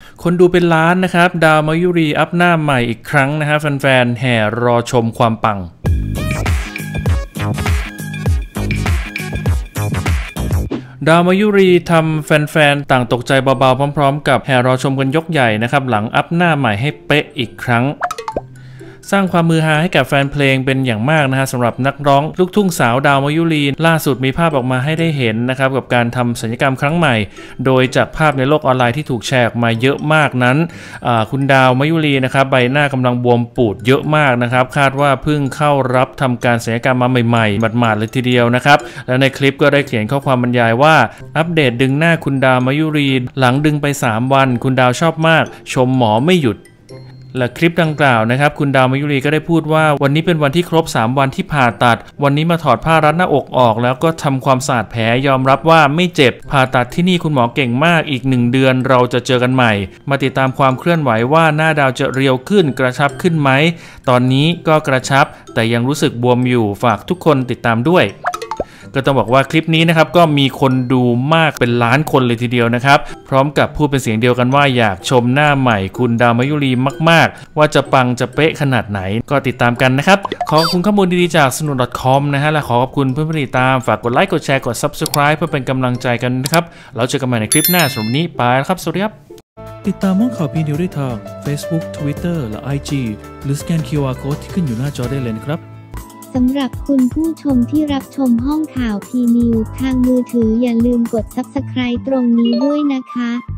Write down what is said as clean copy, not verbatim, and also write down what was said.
คนดูเป็นล้านนะครับดาวมายุรีอัพหน้าใหม่อีกครั้งนะฮะแฟนๆแห่รอชมความปังดาวมายุรีทำแฟนๆต่างตกใจเบาๆพร้อมๆกับแห่รอชมกันยกใหญ่นะครับหลังอัพหน้าใหม่ให้เป๊ะอีกครั้งสร้างความมือฮาให้กับแฟนเพลงเป็นอย่างมากนะฮะสำหรับนักร้องลูกทุ่งสาวดาวมายุรีล่าสุดมีภาพออกมาให้ได้เห็นนะครับกับการทำศัลยกรรมครั้งใหม่โดยจากภาพในโลกออนไลน์ที่ถูกแชร์ออกมาเยอะมากนั้นคุณดาวมายุรีนะครับใบหน้ากำลังบวมปูดเยอะมากนะครับคาดว่าเพิ่งเข้ารับทำการศัลยกรรมมาใหม่ๆหมาดๆเลยทีเดียวนะครับและในคลิปก็ได้เขียนข้อความบรรยายว่าอัปเดตดึงหน้าคุณดาวมายุรีหลังดึงไป3วันคุณดาวชอบมากชมหมอไม่หยุดและคลิปดังกล่าวนะครับคุณดาวมายุรีก็ได้พูดว่าวันนี้เป็นวันที่ครบ3วันที่ผ่าตัดวันนี้มาถอดผ้ารัดหน้าอกออกแล้วก็ทำความสะอาดแผลยอมรับว่าไม่เจ็บผ่าตัดที่นี่คุณหมอเก่งมากอีก1 เดือนเราจะเจอกันใหม่มาติดตามความเคลื่อนไหวว่าหน้าดาวจะเรียวขึ้นกระชับขึ้นไหมตอนนี้ก็กระชับแต่ยังรู้สึกบวมอยู่ฝากทุกคนติดตามด้วยก็ต้องบอกว่าคลิปนี้นะครับก็มีคนดูมากเป็นล้านคนเลยทีเดียวนะครับพร้อมกับพูดเป็นเสียงเดียวกันว่าอยากชมหน้าใหม่คุณดาวมายุรีมากๆว่าจะปังจะเป๊ะขนาดไหนก็ติดตามกันนะครับขอบคุณข้อมูลดีๆจากสนุก .com นะฮะและขอขอบคุณเพื่อนๆติดตามฝากกดไลค์กดแชร์กด Subscribe เพื่อเป็นกำลังใจกันนะครับเราเจอกันใหม่ในคลิปหน้าสำหรับวันนี้ไปแล้วครับสวัสดีครับติดตามห้องข่าวพีนิวได้ทาง Facebook Twitter และ IG หรือสแกน QR Code ที่ขึ้นอยู่หน้าจอได้เลยนะครับสำหรับคุณผู้ชมที่รับชมห้องข่าวพีนิวทางมือถืออย่าลืมกด Subscribe ตรงนี้ด้วยนะคะ